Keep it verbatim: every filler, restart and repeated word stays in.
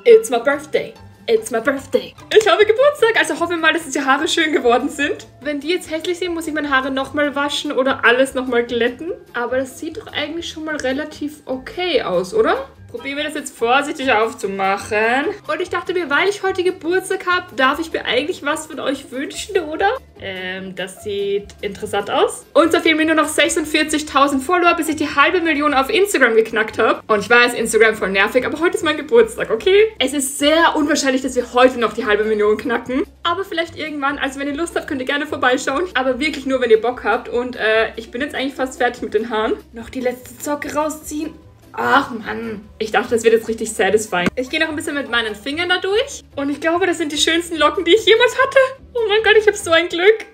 It's my birthday. It's my birthday. Ich habe Geburtstag, also hoffe mal, dass die Haare schön geworden sind. Wenn die jetzt hässlich sind, muss ich meine Haare nochmal waschen oder alles nochmal glätten. Aber das sieht doch eigentlich schon mal relativ okay aus, oder? Probieren wir das jetzt vorsichtig aufzumachen. Und ich dachte mir, weil ich heute Geburtstag habe, darf ich mir eigentlich was von euch wünschen, oder? Ähm, das sieht interessant aus. Und so fehlen mir nur noch sechsundvierzigtausend Follower, bis ich die halbe Million auf Instagram geknackt habe. Und ich weiß, Instagram voll nervig, aber heute ist mein Geburtstag, okay? Es ist sehr unwahrscheinlich, dass wir heute noch die halbe Million knacken. Aber vielleicht irgendwann, also wenn ihr Lust habt, könnt ihr gerne vorbeischauen. Aber wirklich nur, wenn ihr Bock habt. Und äh, ich bin jetzt eigentlich fast fertig mit den Haaren. Noch die letzte Zocke rausziehen. Ach Mann, ich dachte, das wird jetzt richtig satisfying. Ich gehe noch ein bisschen mit meinen Fingern da durch. Und ich glaube, das sind die schönsten Locken, die ich jemals hatte. Oh mein Gott, ich habe so ein Glück.